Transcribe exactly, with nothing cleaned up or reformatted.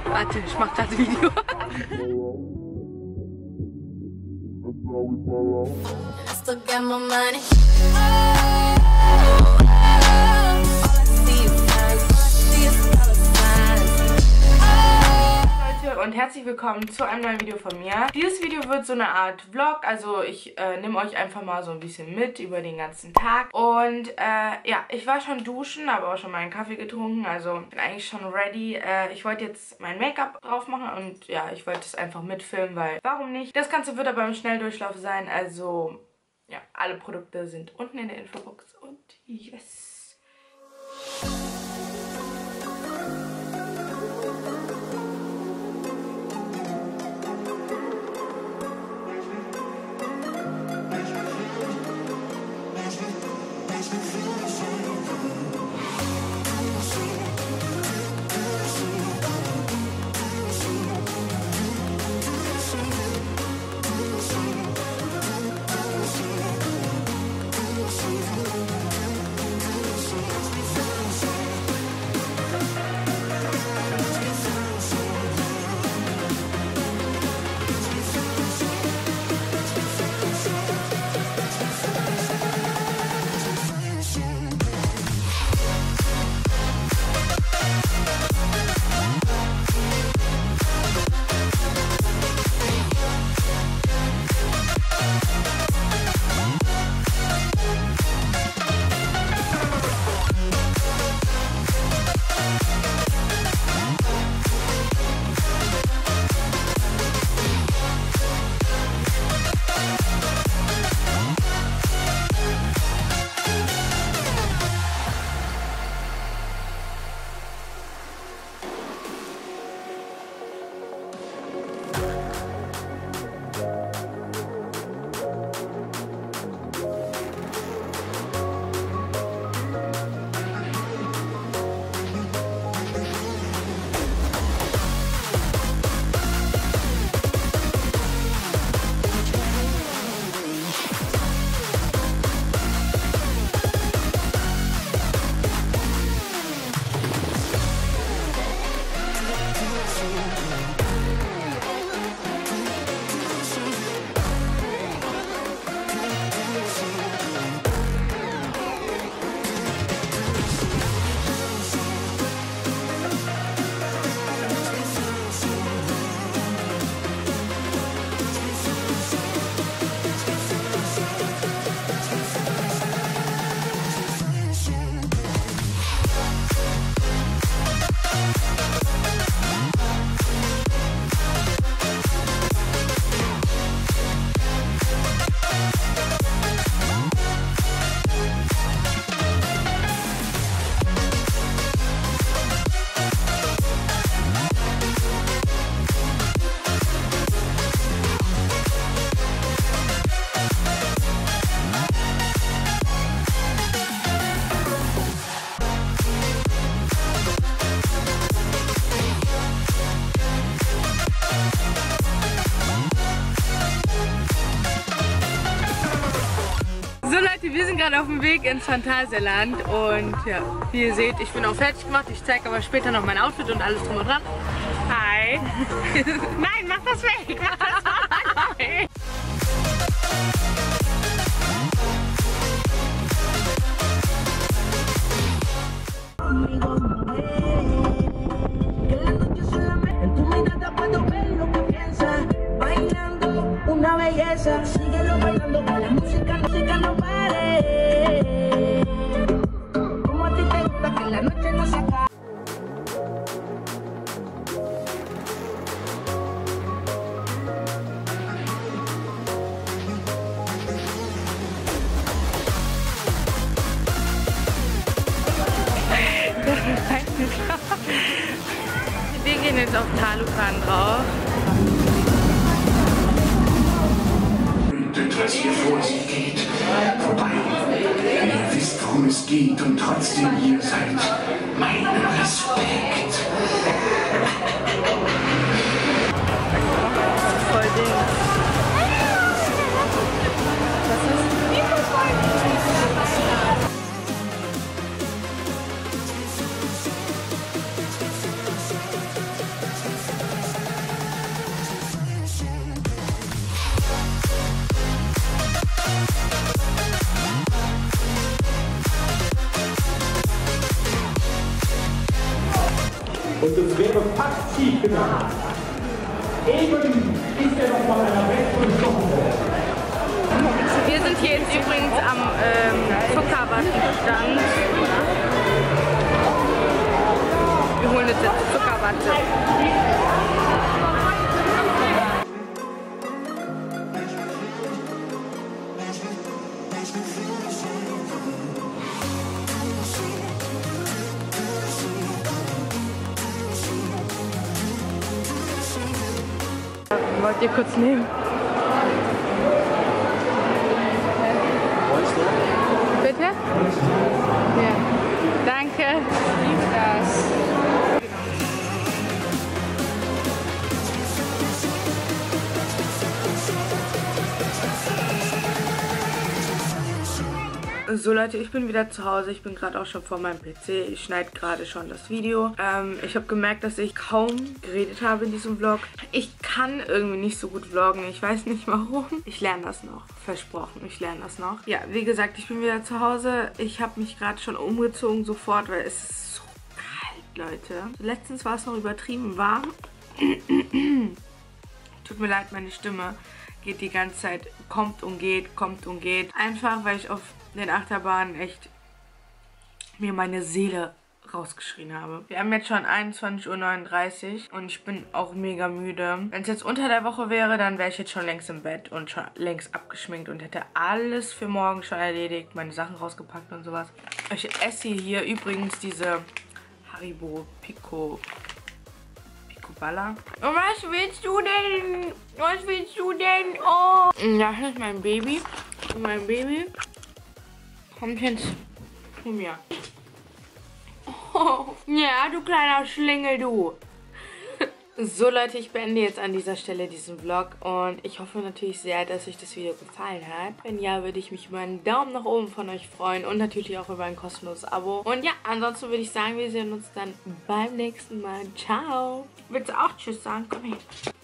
Warte, ich mach das Video. Und herzlich willkommen zu einem neuen Video von mir. Dieses Video wird so eine Art Vlog, also ich äh, nehme euch einfach mal so ein bisschen mit über den ganzen Tag. Und äh, ja, ich war schon duschen, habe auch schon meinen Kaffee getrunken, also bin eigentlich schon ready. Äh, ich wollte jetzt mein Make-up drauf machen und ja, ich wollte es einfach mitfilmen, weil warum nicht? Das Ganze wird aber im Schnelldurchlauf sein, also ja, alle Produkte sind unten in der Infobox und yes! Wir sind gerade auf dem Weg ins Phantasialand und ja, wie ihr seht, ich bin auch fertig gemacht. Ich zeige aber später noch mein Outfit und alles drum und dran. Hi! Nein, mach das weg! Mach das weg! Wir gehen jetzt auf Talukan drauf. Was hier vor sich geht, vorbei. Ihr wisst, worum es geht und trotzdem hier seid. Mein Respekt. Voll Ding. Was ist? Und es wäre fast schief gegangen. Eben ist er noch mal einer weggestochen worden. Wir sind hier jetzt übrigens am ähm, Zuckerwattenstand. Wir holen uns jetzt Zuckerwatte. Wollt ihr kurz nehmen? Bitte? Ja. Danke. Ich liebe das. So Leute, ich bin wieder zu Hause. Ich bin gerade auch schon vor meinem P C. Ich schneide gerade schon das Video. Ähm, ich habe gemerkt, dass ich kaum geredet habe in diesem Vlog. Ich kann irgendwie nicht so gut vloggen. Ich weiß nicht warum. Ich lerne das noch. Versprochen, ich lerne das noch. Ja, wie gesagt, ich bin wieder zu Hause. Ich habe mich gerade schon umgezogen sofort, weil es ist so kalt, Leute. Letztens war es noch übertrieben warm. Tut mir leid, meine Stimme geht die ganze Zeit, kommt und geht, kommt und geht. Einfach, weil ich auf den Achterbahnen echt mir meine Seele rausgeschrien habe. Wir haben jetzt schon einundzwanzig Uhr neununddreißig und ich bin auch mega müde. Wenn es jetzt unter der Woche wäre, dann wäre ich jetzt schon längst im Bett und schon längst abgeschminkt und hätte alles für morgen schon erledigt, meine Sachen rausgepackt und sowas. Ich esse hier übrigens diese Haribo Pico Balla. Und was willst du denn? Was willst du denn? Oh! Ja, das ist mein Baby. Und mein Baby kommt jetzt zu mir. Oh. Ja, du kleiner Schlingel, du. So Leute, ich beende jetzt an dieser Stelle diesen Vlog und ich hoffe natürlich sehr, dass euch das Video gefallen hat. Wenn ja, würde ich mich über einen Daumen nach oben von euch freuen und natürlich auch über ein kostenloses Abo. Und ja, ansonsten würde ich sagen, wir sehen uns dann beim nächsten Mal. Ciao. Willst du auch Tschüss sagen? Komm her.